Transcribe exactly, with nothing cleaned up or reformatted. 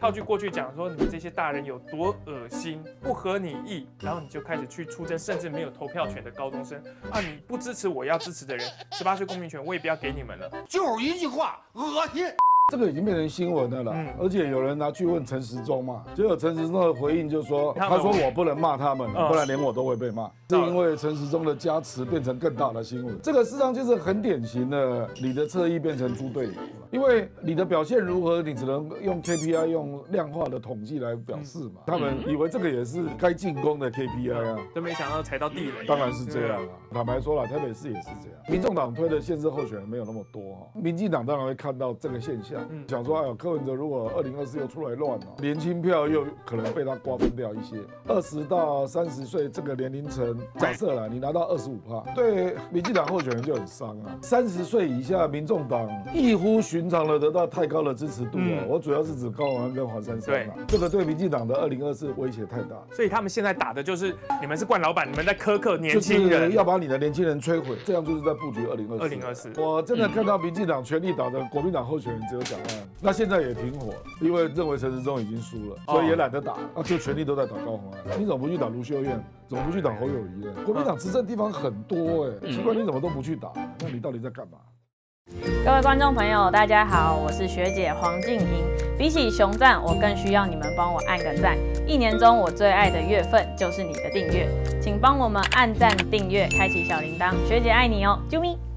套句过去讲说你这些大人有多恶心，不合你意，然后你就开始去出征，甚至没有投票权的高中生啊，你不支持我要支持的人，十八岁公民权我也不要给你们了， 就是一句话，恶心。 这个已经变成新闻了啦，嗯、而且有人拿去问陈时中嘛，结果陈时中的回应就说，他说我不能骂他们，嗯、不然连我都会被骂，是因为陈时中的加持变成更大的新闻。这个事实上就是很典型的你的侧翼变成猪队友了，因为你的表现如何，你只能用 K P I 用量化的统计来表示嘛。嗯、他们以为这个也是该进攻的 K P I 啊， 都没想到踩到地雷。 当然是这样啊，坦白说了，台北市也是这样。民众党推的县市候选人没有那么多哈，民进党当然会看到这个现象，嗯、想说哎呦。柯文哲如果二零二四又出来乱了，年轻票又可能被他瓜分掉一些。二十到三十岁这个年龄层，假设啦，你拿到二十五趴，对民进党候选人就很伤啊。三十岁以下，民众党异乎寻常的得到太高的支持度啊。嗯、我主要是指高虹安跟黄珊珊啊，这个对民进党的二零二四威胁太大。 所以他们现在打的就是你们是惯老板，你们在苛刻年轻人， 就是要把你的年轻人摧毁，这样就是在布局二零二四。 二零二四， 我真的看到民进党全力打的国民党候选人只有蒋万安，那现在也停火了，因为认为陈时中已经输了，所以也懒得打，啊，就全力都在打高虹安。你怎么不去打卢秀燕？怎么不去打侯友宜呢？国民党执政地方很多哎，奇怪你怎么都不去打？那你到底在干嘛？ 各位观众朋友，大家好，我是学姐黄静婷。比起熊赞，我更需要你们帮我按个赞。一年中我最爱的月份就是你的订阅，请帮我们按赞、订阅、开启小铃铛，学姐爱你哦，啾咪。